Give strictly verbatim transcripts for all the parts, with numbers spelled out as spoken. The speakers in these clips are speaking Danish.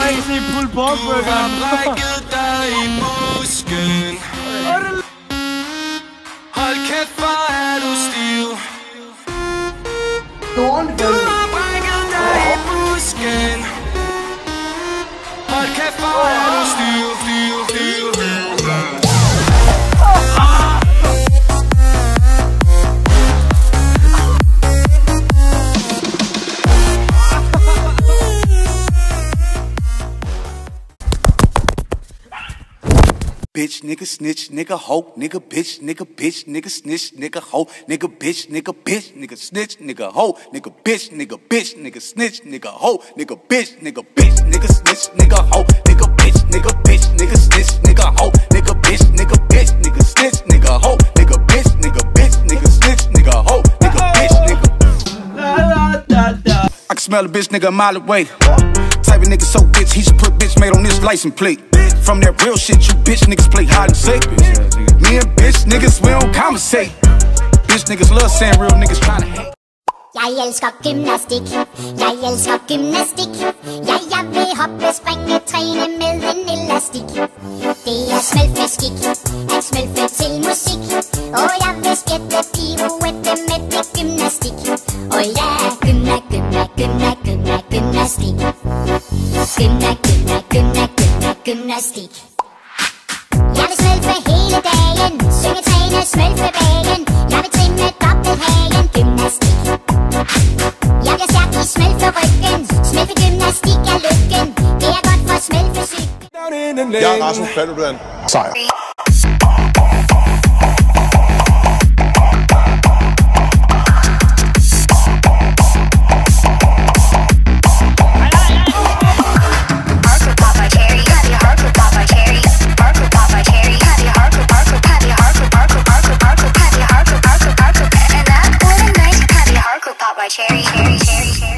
ikke se pulled pork burger. Du har brækket dig i busken. Hold kæft, hvor er du stiv. Du har brækket dig i busken. Hold kæft, hvor er du stiv, stiv, stiv. Bitch, nigga, snitch, nigga, hoe, nigga, bitch, nigga, bitch, nigga, snitch, nigga, hoe, nigga, bitch, nigga, bitch, nigga, snitch, nigga, hoe, nigga, bitch, nigga, bitch, nigga, snitch, nigga, hoe, nigga, bitch, nigga, bitch, nigga, snitch, nigga, hoe, nigga, bitch, nigga, bitch, nigga, snitch, nigga, hoe, nigga, bitch, nigga, bitch, nigga, snitch, nigga, hoe, nigga, bitch, nigga, bitch, nigga, snitch, nigga, hoe, nigga, bitch, nigga. I can smell a bitch, nigga, a mile away. Type of nigga so bitch, he should put bitch made on this license plate. From that real shit, you bitch niggas play hide and seek. Me and bitch niggas, we don't compensate. Bitch niggas love saying real niggas tryna hate. Jeg elsker gymnastik, jeg elsker gymnastik. Ja, jeg vil hoppe, springe, træne med en elastik. Det er smølfeskik, at smølfe til musik. Og jeg vil skætte pirouette med det gymnastik. Og ja, gymna, gymna, gymna, gymna, gymnastik. Gymna, gymna, gymna, gymna, gymnastik. Jeg vil smølfe hele dagen, synge, træne, smølfe bagen. Jeg vil trimme dobbelthagen, gymnastik. Jeg bliver stærk i smælferyggen. Smælfegymnastik er lykken. Det er godt for smælfesyg. Jeg er Rasmus Paludan. Sejr. Cherry, cherry, cherry, cherry.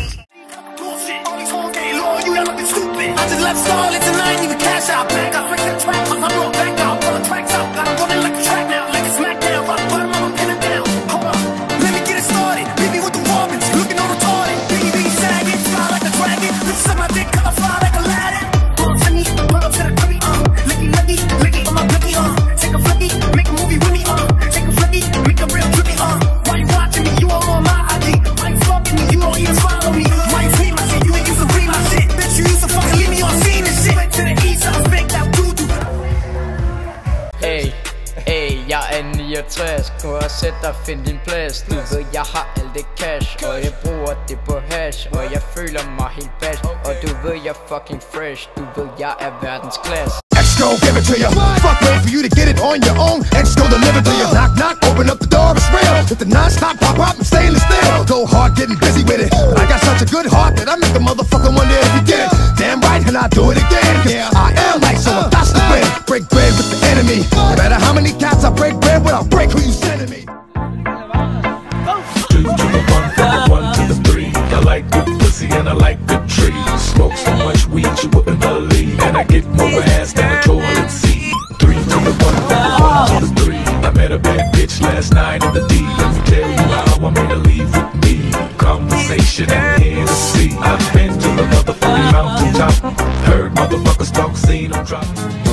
I just left Starlets and I ain't even cash out. Back up, break that track, I'm going back out. Pull the tracks out, got 'em running like a track now, like a smackdown. Rock bottom, I'ma pin it down. Hold on, let me get it started. Beat me with the Robins, looking all retarded. Biggie, biggie, sagging, fly like a dragon. Bitches suck my dick, 'cause I fly like Aladdin. Pull up to me, pull up to the cribby, uh. Licky, licky, licky on my blicky, uh. Take a flicky, make a movie with me, uh. Take a flicky, make a real trippy, uh. Why you watching me? You all on my I D. Why you fucking me? You don't even follow me. Why you tweet my shit? You ain't used to read my shit. Bitch, you used to fucking leave me on scene and shit. Went to the east, I was baked out doo-doo. Hey, hey, jeg er niogtres. Gå og sæt dig, find din plads. Du ved, jeg har alt det cash, og jeg bruger det på hash. Og jeg føler mig helt bash, og du ved, jeg er fucking fresh. Du ved, jeg er verdensklasse. X gon' give it to you. Fuck, wait for you to get it on your own. X gon' deliver to you. Knock, knock, open up the door, it's real. Hit the non-stop, pop up, I'm stainless steel. Go hard, getting busy with it. But I got such a good heart that I make a motherfucker wonder if you get it. Damn right, and I do it again. Cause I am like someone that's the win. Break bread with the enemy. No matter how many cats I break bread with, I'll break who you sending me. Two to the one, from the one to the three. I like good pussy and I like good trees. Smoke so much weed you wouldn't believe. And I get more ass than a toilet seat. Three to the one, from the one to the three. I met a bad bitch last night in the D. Let me tell you how I made her leave with me. Conversation and Hennessy. I've been to the motherfucking mountaintop. Heard motherfuckers talk, seen them drop.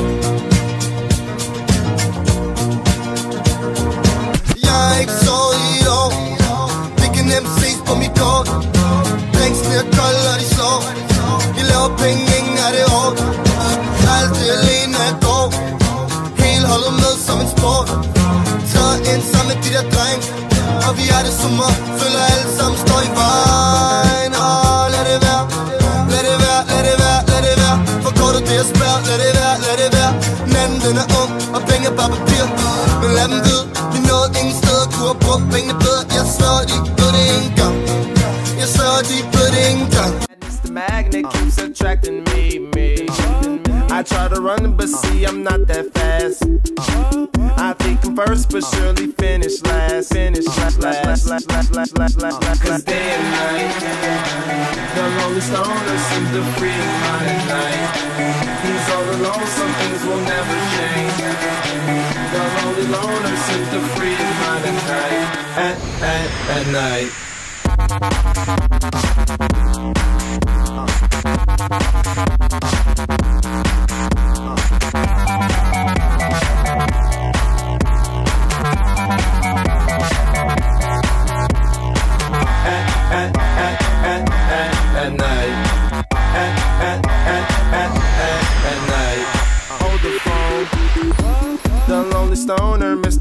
Jeg er ikke så i år. Det kan nemt ses på mit kort. Drinks bliver kold og de slår. Vi laver penge, ingen er det hårdt. Altid alene er går. Hele holdet med som en sport. Træder ind sammen med de der dreng. Og vi er det summer. Føler alle sammen står i vejen. Og lad det være. Lad det være, lad det være, lad det være. For kortet det er spærret. Lad det være, lad det være. Natten den er ung, og penge er bare papir. Men lad dem vide, vi nåede ingen steder. Kunne have brugt pengene bedre. Jeg svær, de ved det ikke engang. Jeg svær, de ved det ikke engang. The magnet keeps attracting me, me. I try to run but see I'm not that fast. I think I'm first but surely finish last. Finish last, last, last, last, last, last, last, last. Cause day and night, the lonely stoner seems to free his mind at night. He's all alone, some things will never change. The lonely loner seems to free his mind at night. At, at, at night. Uh.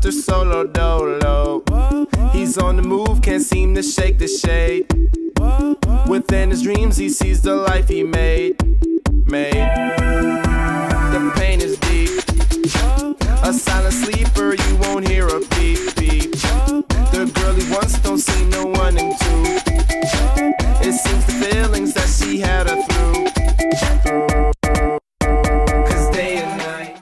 Mister Solo Dolo. He's on the move, can't seem to shake the shade. Within his dreams he sees the life he made. Made. The pain is deep. A silent sleeper, you won't